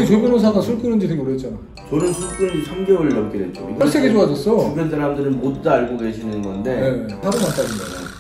조 변호사가 술 끊은 지 되게 오래됐잖아. 저는 술 끊은 지 3개월 넘게 됐죠. 혈색이 좋아졌어. 주변 사람들은 모두 다 알고 계시는 건데. 네, 하루만 따진다.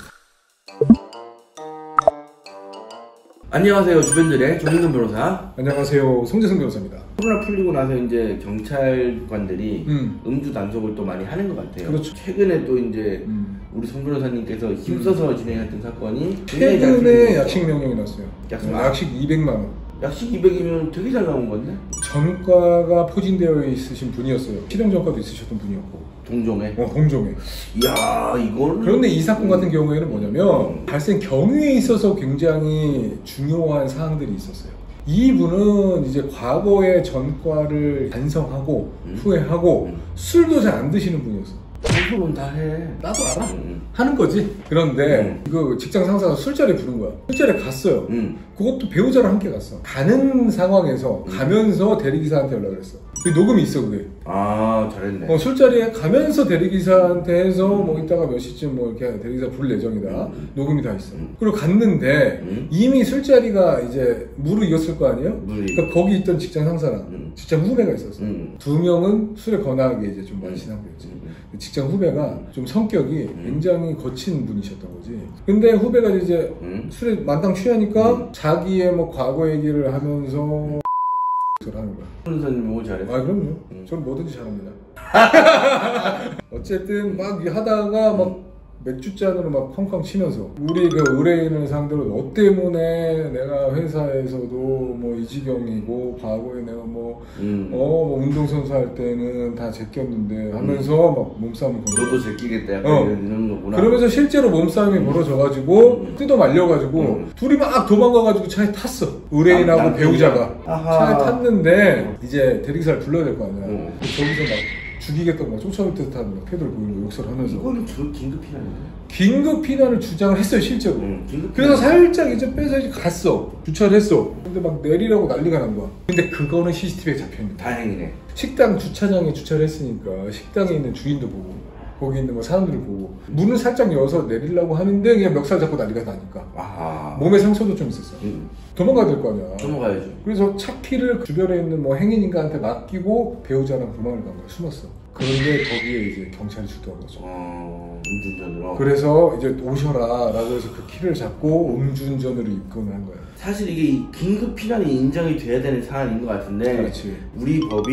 안녕하세요, 주변들의 정인근 변호사. 안녕하세요, 송재승 변호사입니다. 코로나 풀리고 나서 이제 경찰관들이 음주 단속을 또 많이 하는 것 같아요. 그렇죠. 최근에 또 이제 우리 송 변호사님께서 힘써서 진행했던 사건이 최근에 약식 명령이 났어요. 약식 200만 원. 약식 200이면 되게 잘 나온 건데? 전과가 포진되어 있으신 분이었어요. 실형 전과도 있으셨던 분이었고. 동종에? 동종에. 이야, 이걸. 그런데 이 사건 같은 경우에는 뭐냐면 발생 경위에 있어서 굉장히 중요한 사항들이 있었어요. 이분은 이제 과거의 전과를 반성하고 후회하고 술도 잘 안 드시는 분이었어. 방송은 다 해. 나도 알아. 하는 거지. 그런데 이거 직장 상사가 술자리에 부른 거야. 술자리에 갔어요. 그것도 배우자랑 함께 갔어. 가는 상황에서 가면서 대리기사한테 연락을 했어. 녹음이 있어 그게. 아, 잘했네. 술자리에 가면서 대리기사한테 해서 뭐 이따가 몇 시쯤 뭐 이렇게 대리기사 부를 예정이다. 녹음이 다 있어. 그리고 갔는데 이미 술자리가 이제 무르익었을 거 아니에요? 그러니까 거기 있던 직장 상사랑 직장 후배가 있었어. 두 명은 술에 거나하게 이제 좀 마신 상태였지. 직장 후배가 좀 성격이 굉장히 거친 분이셨던 거지. 근데 후배가 이제 술에 만땅 취하니까 자기의 뭐 과거 얘기를 하면서 하는 거야. 변호사님 뭐 잘해? 아, 그럼요. 저는 뭐든지 잘합니다. 어쨌든 막 하다가 막 맥주잔으로 막 쾅쾅 치면서 우리 그 의뢰인을 상대로 너 때문에 내가 회사에서도 뭐 이 지경이고 과거에 내가 뭐 운동선수 할 때는 다 제꼈는데 하면서 막 몸싸움을 걸고 너도 제끼겠다 약간 이런 거구나. 그러면서 실제로 몸싸움이 벌어져가지고 뜯어 말려가지고 둘이 막 도망가가지고 차에 탔어. 의뢰인하고 배우자가 차에 탔는데 이제 대리기사를 불러야 될 거 아니야. 저기서 막 죽이겠다고 막 쫓아올 듯한 태도를 보이고 욕설을 하면서. 이거는 긴급 피난이네. 긴급 피난을 주장을 했어요 실제로. 그래서 살짝 이제 빼서 이제 갔어. 주차를 했어. 근데 막 내리라고 난리가 난 거야. 근데 그거는 CCTV에 잡혀있는 거야. 다행이네. 식당 주차장에 주차를 했으니까 식당에 있는 주인도 보고 거기 있는 뭐 사람들을 보고 문을 살짝 열어서 내리려고 하는데 그냥 멱살 잡고 난리가 나니까. 아하. 몸에 상처도 좀 있었어. 도망가야 될 거 아니야. 도망가야죠. 그래서 차 키를 주변에 있는 뭐 행인인가한테 맡기고 배우자랑 도망을 간 거야. 숨었어. 그런데 거기에 이제 경찰이 출동한 거죠. 음주운전으로. 그래서 이제 오셔라 라고 해서 그 키를 잡고 음주운전으로 입건을 한 거야. 사실 이게 긴급 피난이 인정이 돼야 되는 사안인 것 같은데. 그렇지. 우리 법이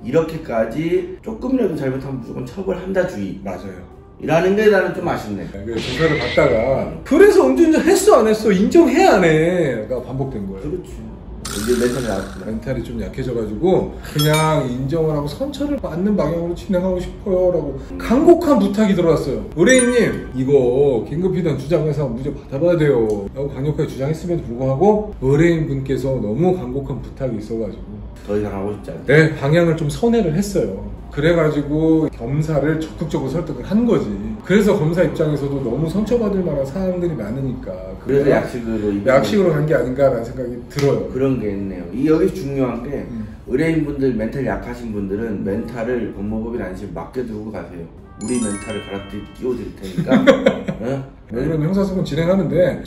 이렇게까지 조금이라도 잘못하면 무조건 처벌한다 주의. 맞아요. 라는 게 나는 좀 아쉽네. 조사를 받다가 그래서 음주운전 했어 안 했어 인정해 안 해가 반복된 거예요. 그렇지. 이제 멘탈이 나왔구나. 멘탈이 좀 약해져가지고 그냥 인정을 하고 선처를 받는 방향으로 진행하고 싶어요 라고 간곡한 부탁이 들어왔어요. 의뢰인님 이거 긴급피난 주장해서 무죄 받아봐야 돼요 라고 강력하게 주장했음에도 불구하고 의뢰인분께서 너무 간곡한 부탁이 있어가지고 더 이상 하고 싶지 않다. 네, 방향을 좀 선회를 했어요. 그래가지고 검사를 적극적으로 설득을 한 거지. 그래서 검사 입장에서도 너무 상처받을 만한 사항들이 많으니까 그래서 약식으로 간 게 아닌가라는 생각이 들어요. 그런 게 있네요. 여기 중요한 게 의뢰인분들 멘탈 약하신 분들은 멘탈을 법무법인 안심 맡겨두고 가세요. 우리 멘탈을 갈아끼 끼워드릴 테니까. 이런 형사사건 진행하는데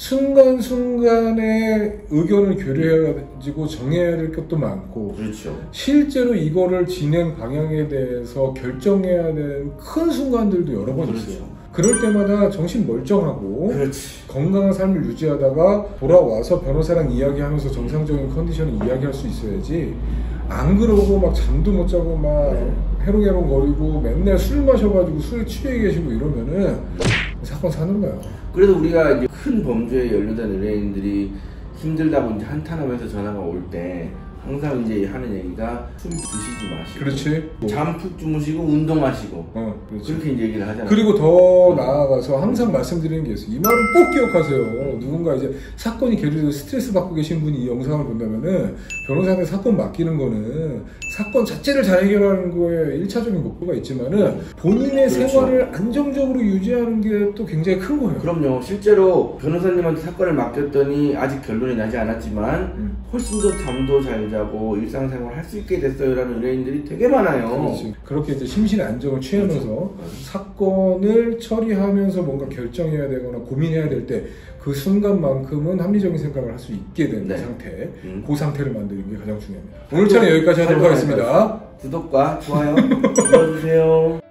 순간순간에 의견을 교류해가지고 정해야 될 것도 많고 그렇죠. 실제로 이거를 진행 방향에 대해서 결정해야 되는 큰 순간들도 여러 번 있어요. 그럴 때마다 정신 멀쩡하고 그렇지. 건강한 삶을 유지하다가 돌아와서 변호사랑 이야기하면서 정상적인 컨디션을 이야기할 수 있어야지 안 그러고 막 잠도 못 자고 막 해롱해롱 거리고 맨날 술 마셔가지고 술에 취해 계시고 이러면은 사건 사는 거야. 그래서 우리가 이제 큰 범죄에 연루된 의뢰인들이 힘들다고 이제 한탄하면서 전화가 올 때 항상 이제 하는 얘기가 술 드시지 마시고 그렇지. 잠 푹 주무시고 운동하시고 그렇지. 그렇게 이제 얘기를 하잖아요. 그리고 더 나아가서 항상 말씀드리는 게 있어요. 이 말은 꼭 기억하세요. 누군가 이제 사건이 계속해서 스트레스 받고 계신 분이 이 영상을 본다면은 변호사한테 사건 맡기는 거는 사건 자체를 잘 해결하는 거에 1차적인 목표가 있지만은 본인의 그렇죠. 생활을 안정적으로 유지하는 게 또 굉장히 큰 거예요. 그럼요. 실제로 변호사님한테 사건을 맡겼더니 아직 결론이 나지 않았지만 훨씬 더 잠도 잘 자고 일상생활 할 수 있게 됐어요라는 의뢰인들이 되게 많아요. 그렇지. 그렇게 이제 심신의 안정을 취하면서 그렇죠. 사건을 처리하면서 뭔가 결정해야 되거나 고민해야 될 때 그 순간만큼은 합리적인 생각을 할 수 있게 되는 네. 상태, 그 상태를 만드는 게 가장 중요합니다. 오늘 차는 여기까지 하도록 하겠습니다. 구독과 좋아요 눌러주세요.